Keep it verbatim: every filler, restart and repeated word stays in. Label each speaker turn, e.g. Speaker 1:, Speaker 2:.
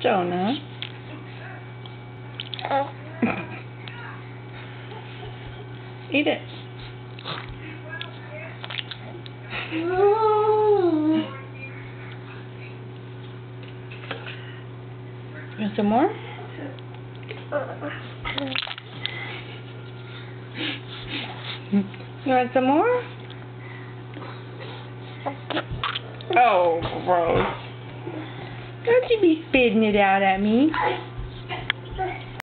Speaker 1: donut. Eat it. You want some more? You want some more? Oh, gross. Don't you be spitting it out at me.